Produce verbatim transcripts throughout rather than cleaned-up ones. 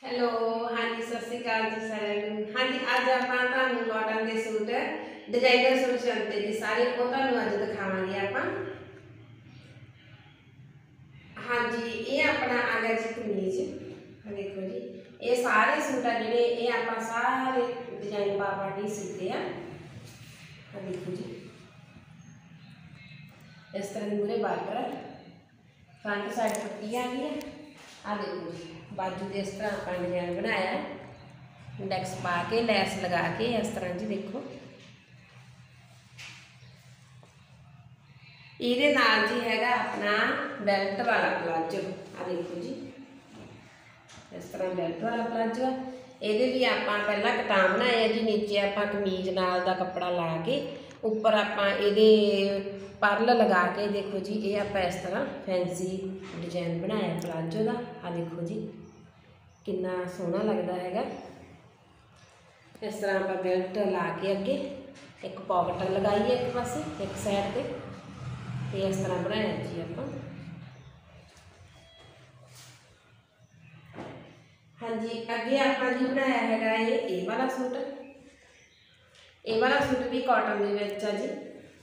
Hello हाँ जी सत श्री अकाल जी सारे हाँ जी अज आप कॉटन के सूट डिजाइनर सूट चलते जी सारे वो अज दिखावे आप। हाँ जी ये अपना आ गया जी कमीज देखो जी ये सारे सूट है जोड़े ये आप सारे डिजाइन पा पा के सीते हैं। देखो जी इस तरह की मुरे बार्डर फ्रंट साइड पट्टी आ गई है। आ देखो जी बाजू के इस तरह आप डिजाइन बनाया इंडेक्स पा के लैस लगा के इस तरह जी देखो ये नाल जी हैगा अपना बेल्ट वाला प्लाजो। आ देखो जी इस तरह बेल्ट वाला प्लाजो ये भी आप पहला कटान बनाया जी नीचे आप कमीज नाल का कपड़ा ला के उपर आप ये परल लगा के देखो जी ये आप इस तरह फैंसी डिजाइन बनाया प्लाजो का। आ देखो जी कितना सोहना लगता है। इस तरह आप बेल्ट ला के अगे एक पॉकेट लगाई है एक पासे एक साइड पे ते इस तरह बनाया जी आप। हाँ जी अगे आप जी बनाया है ये ए वाला सूट ए वाला सूट भी कॉटन के विच आ जी।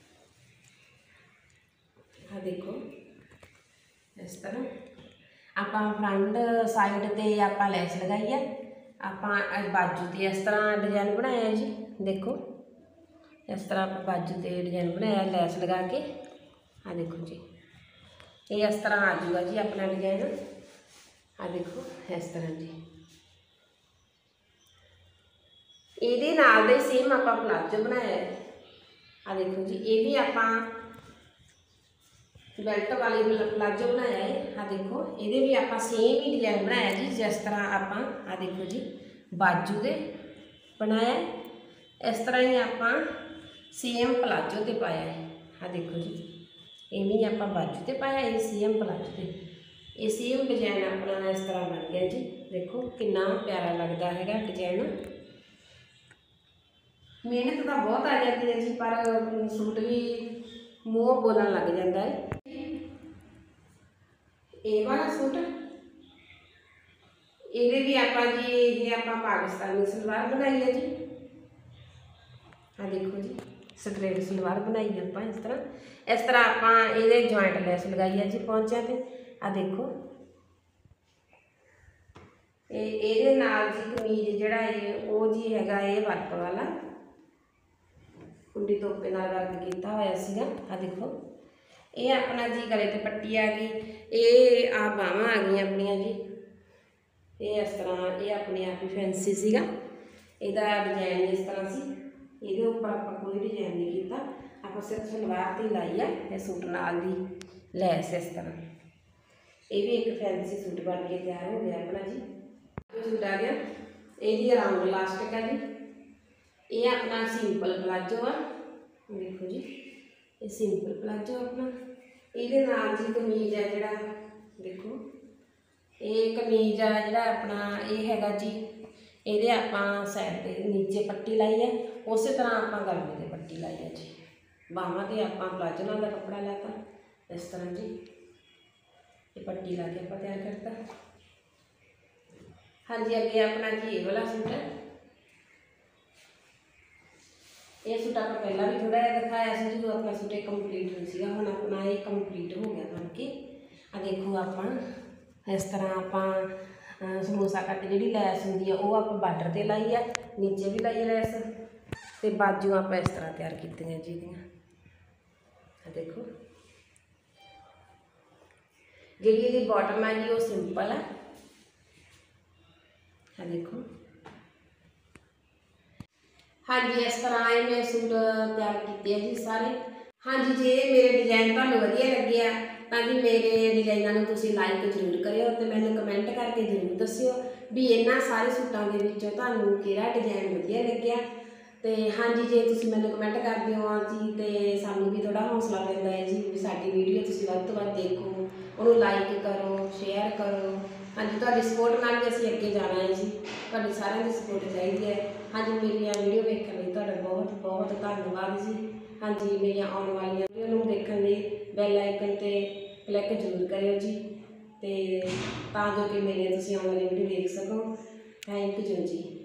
हाँ देखो इस तरह आप फ्रंट साइड ते आप लैस लगाई है आप बाजू ते इस तरह डिजाइन बनाया जी। देखो इस तरह आप बाजू ते डिजाइन बनाया लैस लगा के। हाँ देखो जी ये इस तरह आ जाऊगा जी अपना डिजाइन। हाँ देखो इस तरह जी ये नाल दे सेम आप प्लाजो बनाया। आ देखो जी ये भी आप बेल्ट वाली प्लाजो बनाया है। हाँ देखो ये भी आप सेम ही डिजाइन बनाया जी जिस तरह आप आ देखो जी बाजू दे बनाया इस तरह ही आप सेम प्लाजो ते पाया है। हाँ देखो जी ये भी आप बाजू ते पाया ये सेम प्लाजो ते ये सेम डिजाइन अपना इस तरह बन गया जी। देखो कितना प्यारा लगता है डिजाइन। मेहनत तो बहुत आ जाती है जी पर सूट भी मूँह बोलन लग जाता है। ये वाला सूट ये भी आप जी ये आप पाकिस्तानी सलवार बनाई है जी। हाँ देखो जी स्ट्रेट सलवार बनाई है आप इस तरह इस तरह आप ये जॉइंट लैस लगाई है जी पहुंचा पे। आ देखो ये नाल जी कमीज जड़ा है वो जी हैगा ये वर्क वाला कुंडी तोपे नाल वर्क किया होया सीगा। आ देखो ये अपना जी गले ते पट्टी आ गई ये आ बावां आ गई अपनिया जी। ये इस तरह ये अपने आप ही फैंसी सीगा इहदा डिजाइन इस तरह सी ये उपर आप कोई डिजाइन नहीं किया आप सिर्फ सलवार ते लाई है ये सूट नाल दी लैस इस तरह। ये भी एक फैंसी सूट बन के तैयार हो गया अपना जी। जो सूट आ गया ये राउंड इलास्टिक है जी। ये अपना सिंपल प्लाजो आ देखो जी ये सिंपल प्लाजो अपना ये नाल जी कमीज है जड़ा देखो ये कमीज आ जड़ा अपना ये हैगा जी ये आप साइड पे नीचे पट्टी लाई है उस तरह आप गले ते पट्टी लाई है जी। बाहां ते आप प्लाजो नाल दा कपड़ा लाता इस तरह जी ये पट्टी ला के आप तैयार करता। हाँ जी अगे अपना जी ये वाला सूट है ये सूट आप पहला भी थोड़ा जिहा दिखाया से जो अपना सूट एक कंप्लीट नहीं सीगा हुण अपना ये कंप्लीट हो गया बन के। आ देखो आप इस तरह आप समोसा कट जी लैस होंगी है वो आप बार्डर ते लाई है नीचे भी लाई है लैस ते बाजू आप इस तरह तैयार की जी दियां। देखो जी बॉटम है जी वो सिंपल है। हाँ देखो हाँ जी इस तरह ये मैं सूट तैयार किए जी सारे। हाँ जी जे मेरे डिजाइन तुहानूं वधिया लगे तो जी मेरे डिजाइनों को तुसीं लाइक जरूर करियो तो मैंने कमेंट करके जरूर दस्सियो भी इन्हां सारे सूटों के विचों तुहानूं किहड़ा डिजाइन वधिया लग्गिया। तो हाँ जी जे तुसीं मैंने कमेंट करदे हो जी तो सानूं भी थोड़ा हौसला मिलता है जी भी साडी वीडियो तुसीं वध तों वध देखो उन्होंने लाइक करो शेयर करो। हाँ जी तुहाडी सपोर्ट नाल भी असीं अगे जाना है जी तुहाडी सारिआं दी सपोर्ट चाहिए है। हाँ जी मेरी वीडियो देखने लई तुहाडा बहुत बहुत धन्यवाद जी। हाँ जी मेरी आने वाली वीडियो नूं देखण लई बैल आइकन ते क्लिक जरूर करियो जी ते तां जो कि मेरी तुसीं आने वाली वीडियो देख सको। है एक चुंजी